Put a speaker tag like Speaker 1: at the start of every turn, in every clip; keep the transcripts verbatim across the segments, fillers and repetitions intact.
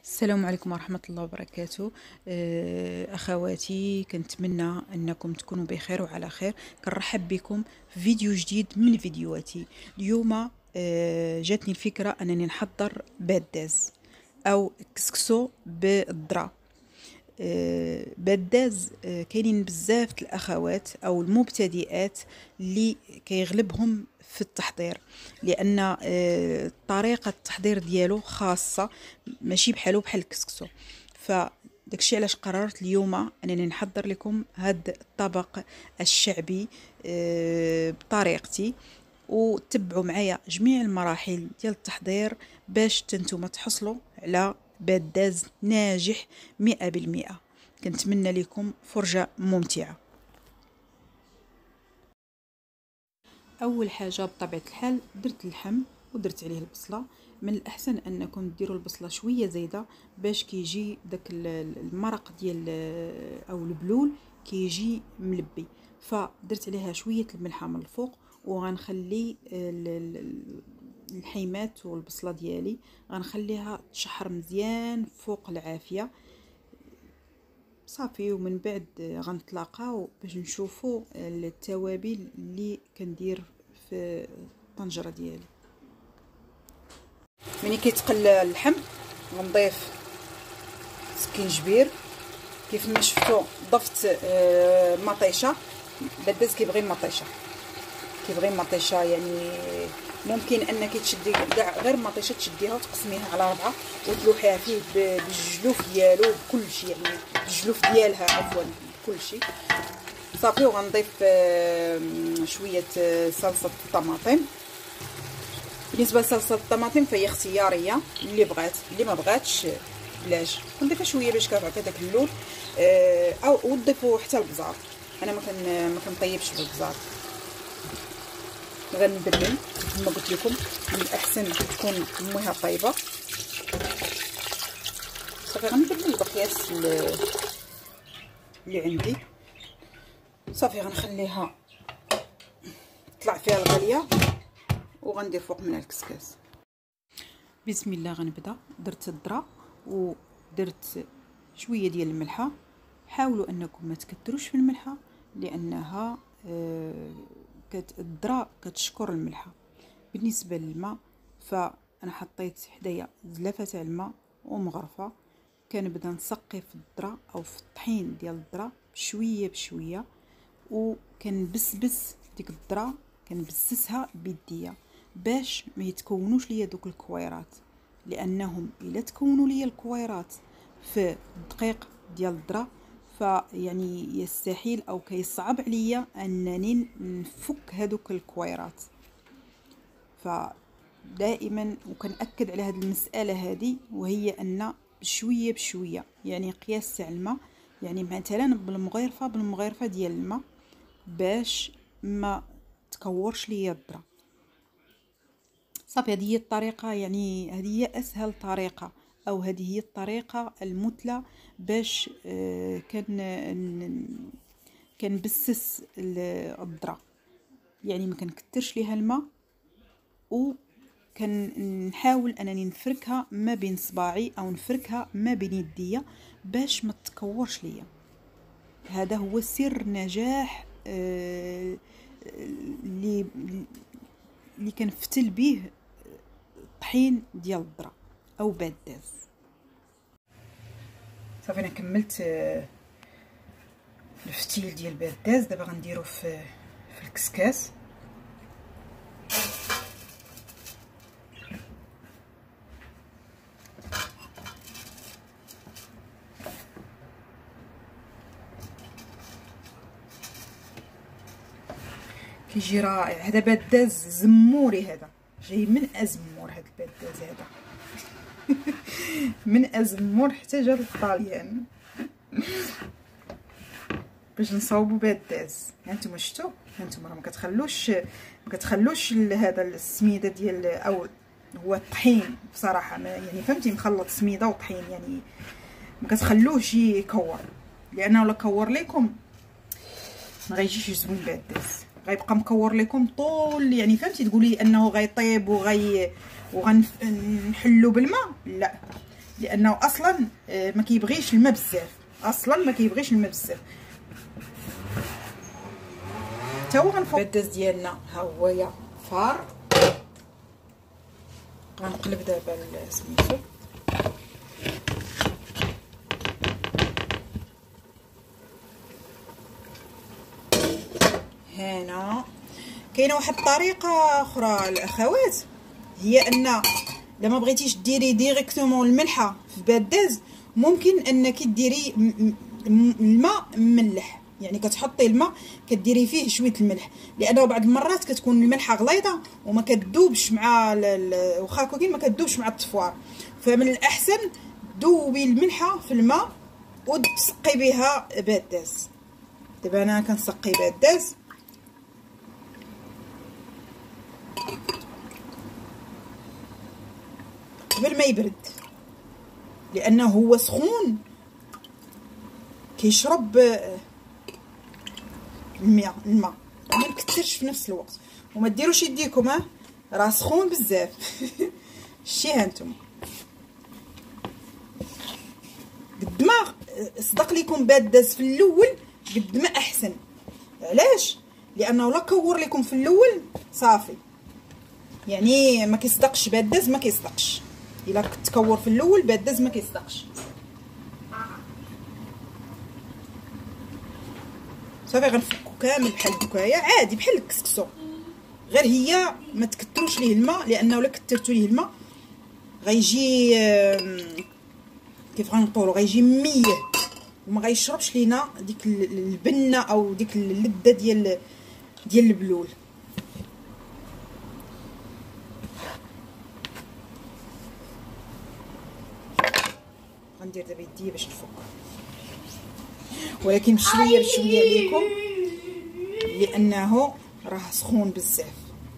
Speaker 1: السلام عليكم ورحمة الله وبركاته. أخواتي، كنتمنى أنكم تكونوا بخير وعلى خير. كنرحب بكم في فيديو جديد من فيديوهاتي. اليوم جاتني الفكرة أنني نحضر باداز أو كسكسو بالذرة. باداز كاينين بزاف الأخوات أو المبتدئات اللي كيغلبهم في التحضير، لان طريقه التحضير ديالو خاصه ماشي بحالو بحال الكسكسو. فداكشي علاش قررت اليوم انني نحضر لكم هذا الطبق الشعبي بطريقتي، وتبعوا معايا جميع المراحل ديال التحضير باش نتوما تحصلوا على باداز ناجح مئة بالمئة. كنتمنى لكم فرجه ممتعه. اول حاجه بطبيعه الحال درت اللحم ودرت عليه البصله. من الاحسن انكم ديروا البصله شويه زايده باش كيجي داك المرق ديال او البلول كيجي ملبي. فدرت عليها شويه الملحه من الفوق، وغنخلي الحيمات والبصله ديالي غنخليها تشحر مزيان فوق العافيه صافي. ومن بعد غنتلاقاو باش نشوفوا التوابل اللي كندير في الطنجره ديالي. ملي كيتقلى اللحم غنضيف سكينجبير كيف ما شفتوا. ضفت مطيشه، باداز كيبغي مطيشه كيبغي مطيشه يعني ممكن انك تشدي كاع غير مطيشه تشديها وتقسميها على ربعه وتلوحيها فيه بالجلوف ديالو بكل شيء، يعني الجلوف ديالها عفوا بكل شيء صافي. وغنضيف شويه صلصه الطماطم. بالنسبه لصلصه الطماطم فهي اختياريه، اللي بغات اللي ما بغاتش بلاش. نضيفها شويه باش كتعطي داك اللون، او وتضيفوا حتى البزار. انا ما كن ما كنطيبش بالبزار، غنبرمل كما قلت لكم. من الاحسن تكون امها طيبه صافي. غنبرمل البقياس اللي عندي صافي. غنخليها تطلع فيها الغليه وغندير فوق منها الكسكاس. بسم الله. غنبدا. درت الذره ودرت شويه ديال الملحه. حاولوا انكم ما تكثروش في الملحه لانها آه الذره كتشكر الملحه. بالنسبه للماء فانا حطيت حدايا زلافه تاع الماء ومغرفه. كنبدا نسقي في الذره او في الطحين ديال الذره بشويه بشويه، وكنبسبس ديك الذره كنبسسها بيديا باش ما يتكونوش ليا دوك الكويرات، لانهم الا تكونوا ليا الكويرات في الدقيق ديال الذره فيعني يستحيل او كيصعب عليا انني نفك هذوك الكويرات. فدائما وكنأكد على هذه المساله هذه، وهي ان بشويه بشويه، يعني قياس تاع الماء، يعني مثلا بالمغيرفه بالمغيرفه ديال الماء باش ما تكورش ليا الذره صافي. هذه هي الطريقه، يعني هذه هي اسهل طريقه، او هذه هي الطريقه المثلى باش كان كنبسس الذره. يعني ما كنكثرش ليها الماء، وكنحاول انني نفركها ما بين صباعي او نفركها ما بين يديا باش ما تكورش ليا. هذا هو سر نجاح اللي اللي كنفتل به الطحين ديال الذره او باداز. صافي انا كملت الفتيل ديال باداز. دابا غنديرو في في الكسكاس. كيجي رائع. هذا باداز زموري، هذا جاي من ازمور. هذا الباداز هذا من ازمور حتى جا للطاليان باش نصاوبوا باداز. هانتوما شفتوا، هانتوما راه ما كتخلوش ما كتخلوش هذا السميده ديال او هو الطحين بصراحه، يعني فهمتي، مخلط سميده وطحين، يعني ما كتخلوش يكور، لانه لو كور لكم ما غيجيش زوين باداز، غيبقى مكور لكم طول، يعني فهمتي، تقولي انه غيطيب وغي وغنحلو بالماء. لا، لانه اصلا ما كيبغيش الماء بزاف، اصلا ما كيبغيش الماء بزاف. تا هو غنفوق البداز ديالنا، ها هو يا فار. غنقلب دابا سميتو هنا. كاينه واحد الطريقه اخرى الاخوات، هي ان لما بغيتيش ديري ديريكتومون الملحه في باداز، ممكن انك ديري الماء مملح، يعني كتحطي الماء كديري فيه شويه الملح، لانه بعض المرات كتكون الملحه غليظه وما كتذوبش مع واخا كاين ما كتذوبش مع الطفوار. فمن الاحسن ذوبي الملحه في الماء وتسقي بها باداز. دابا انا كنسقي باداز قبل ما يبرد، لانه هو سخون كيشرب الماء الماء ما نكثرش في نفس الوقت. وما ديروش يديكم، ها راه سخون بزاف. شتي هانتوما قد ما صدق لكم باداز في الاول قد ما احسن. علاش؟ لانه لا كور لكم في الاول صافي، يعني ما كيصدقش باداز، ما كيصدقش الا كنت تكور في الاول باداز ما كيصدقش. صافي غنفكو كامل بحال هكايا عادي بحال الكسكسو، غير هي ما تكثروش ليه الماء، لانه الا كثرتوا ليه الماء غيجي كيف غنقولوا غيجي ميه وما غيشربش لينا ديك البنه او ديك اللذه ديال ديال البلول. غندير دابا يديا باش تفك، ولكن بشويه بشويه عليكم لانه راه سخون بزاف.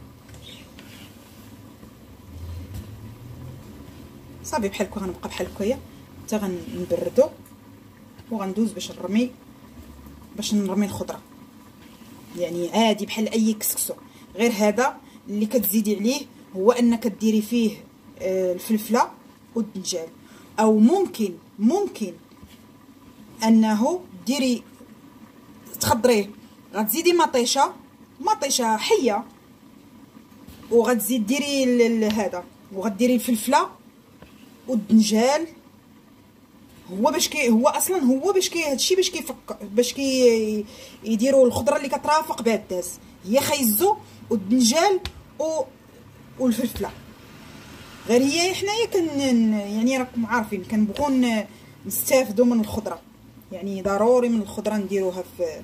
Speaker 1: صافي بحال هكا غنبقى بحال هكايا حتى غنبردو وغندوز باش نرمي باش نرمي الخضره، يعني عادي بحال اي كسكسو. غير هذا اللي كتزيدي عليه هو انك ديري فيه الفلفله والدنجال، او ممكن ممكن انه ديري تخضريه، غتزيدي مطيشه مطيشه حيه وغتزيد ديري هذا وغديري الفلفله والدنجال. هو باش كي هو اصلا هو باش كي هادشي باش كيفك باش كي يديروا الخضره اللي كترافق باداز هي خيزو والدنجال و والفلفله. غير هي حنايا كن يعني راكم عارفين كنبغوا نستافدوا من الخضره، يعني ضروري من الخضره نديروها في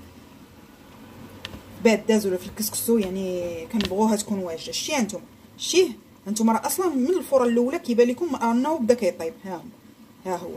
Speaker 1: باداز ولا في الكسكسو، يعني كنبغوها تكون واجده. شتي هانتوما شتيه هانتوما راه اصلا من الفوره الاولى كيبان لكم انه بدا كيطيب. ها هو ها هو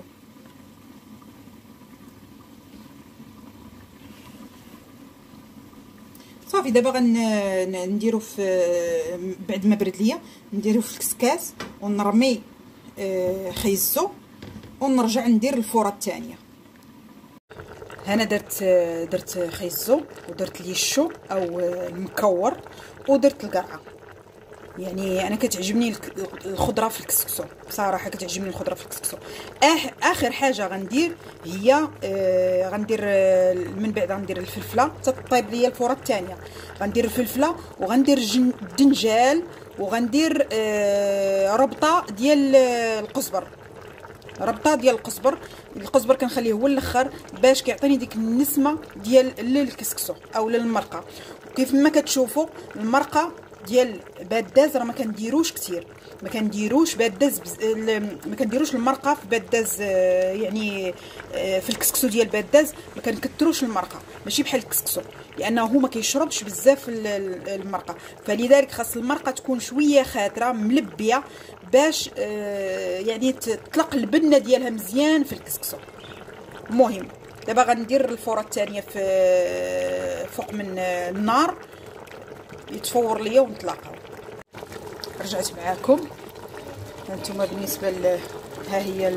Speaker 1: صافي. دابا غنديرو في بعد ما برد ليا نديرو في الكسكاس ونرمي خيزو ونرجع ندير الفوره الثانيه. هنا درت درت خيزو ودرت ليشو او المكور ودرت القرعه. يعني انا كتعجبني الخضره في الكسكسو بصراحه، كتعجبني الخضره في الكسكسو. اخر حاجه غندير هي آه غندير آه من بعد غندير الفلفله تطيب ليا الفوره الثانيه. غندير الفلفله وغندير الدنجال وغندير آه ربطه ديال القزبر، ربطه ديال القزبر. القزبر كنخليه هو الاخر باش كيعطيني ديك النسمه ديال للكسكسو او للمرقه. كيف ما كتشوفوا المرقه ديال باداز راه ما كنديروش كثير، ما كنديروش باداز بز... ما كنديروش المرقه في باداز، يعني في الكسكسو ديال باداز ما كنكثروش المرقه، ماشي بحال الكسكسو لانه هو ما كيشربش بزاف المرقه. فلذلك خاص المرقه تكون شويه خاتره ملبيه باش يعني تطلق البنه ديالها مزيان في الكسكسو. المهم دابا غندير الفوره الثانيه في فوق من النار يتفور ليا ونطلقوا. رجعت معاكم هانتوما بالنسبه ل ها هي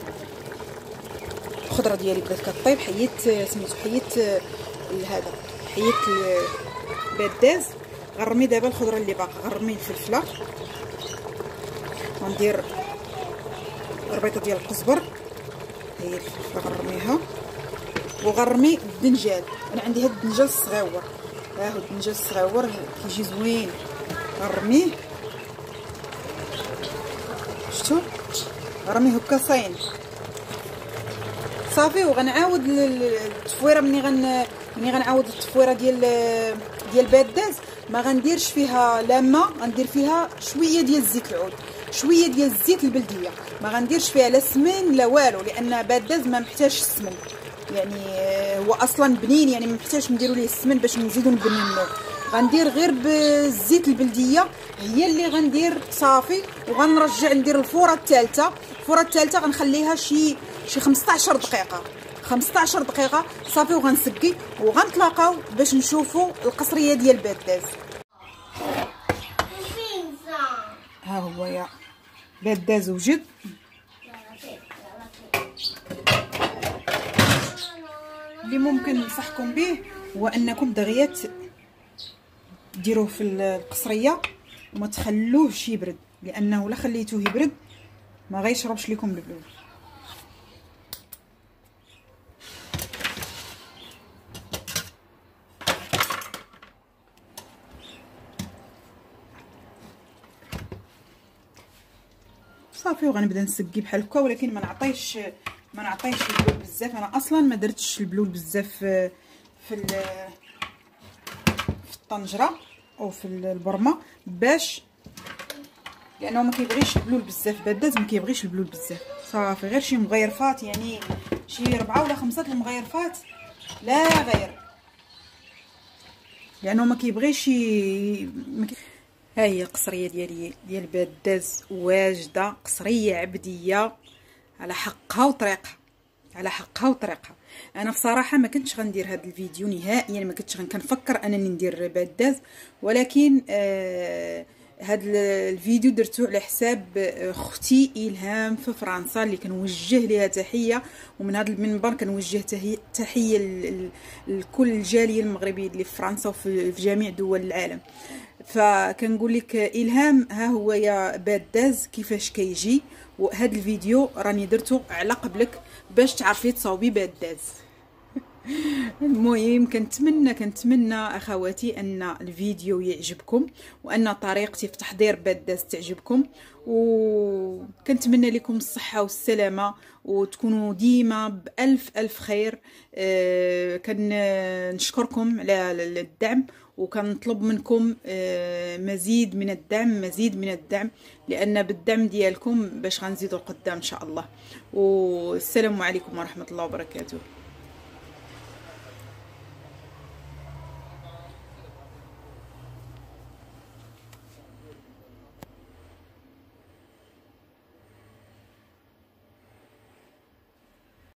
Speaker 1: الخضره ديالي بدات كطيب. حيت سميتو حيت هذا حيت الباداز. غنرمي دابا الخضره اللي باقا، غنرمي الفلفله وندير ربيطه ديال القزبر، هي الفلفله غنرميها، وغنرمي الدنجال. انا عندي هاد الدنجال الصغيور، ها هو الدنجال الصغيور كيجي زوين، غنرميه. شفتوا غنرميه هكا صاين صافي. وغنعاود التفويره مني غن مني غنعاود التفويره ديال ديال باداز، ما غنديرش فيها لا ماء، غندير فيها شويه ديال زيت العود، شويه ديال الزيت البلديه، ما غنديرش فيها لا سمن لا والو، لان باداز ما محتاجش السمن، يعني هو اصلا بنين، يعني ما محتاجش نديروا ليه السمن باش نزيدو نبننوه. غندير غير بالزيت البلديه هي اللي غندير صافي. وغنرجع ندير الفوره الثالثه، الفوره الثالثه غنخليها شي شي خمسطاش دقيقه، خمسطاش دقيقه صافي. وغنسقي وغنتلاقاو باش نشوفوا القصريه ديال باداز. ها هو يا باداز وجد. اللي ممكن ننصحكم به هو انكم دغيا ديروه في القصريه وما تخلوهش يبرد، لانه لا خليتوه يبرد ما غيشربش لكم البلول. صافي وغنبدا نسقي بحال هكا، ولكن ما نعطيش ما نعطيش البلول بزاف. انا اصلا ما درتش البلول بزاف في في في الطنجره او في البرمه، باش لانه ما كيبغيش البلول بزاف. باداز ما كيبغيش البلول بزاف. صافي غير شي مغيرفات، يعني شي ربعه ولا خمسه المغيرفات لا غير، لانه ما كيبغيش ما كي... ها هي القصريه ديالي ديال باداز واجده، قصريه عبديه على حقها وطريقها، على حقها وطريقها. انا بصراحه ما كنتش غندير هذا الفيديو نهائيا، يعني ما كنتش كنفكر انني ندير باداز، ولكن آه هذا الفيديو درتو على حساب اختي الهام في فرنسا، اللي كنوجه ليها تحيه، ومن هذا المنبر كنوجه تحيه لكل الجاليه المغربيه اللي في فرنسا وفي جميع دول العالم. فكنقول لك الهام، ها هو يا باداز كيفاش كيجي، وهذا الفيديو راني درته على قبلك باش تعرفي تصاوبي باداز. المهم كنتمنى كنتمنى اخواتي ان الفيديو يعجبكم، وان طريقتي في تحضير باداز تعجبكم، وكنتمنى لكم الصحه والسلامه، وتكونوا ديما بالف الف خير. أه كنشكركم على الدعم، وكنطلب منكم مزيد من الدعم، مزيد من الدعم، لان بالدعم ديالكم باش غنزيدوا القدام ان شاء الله. والسلام عليكم ورحمه الله وبركاته.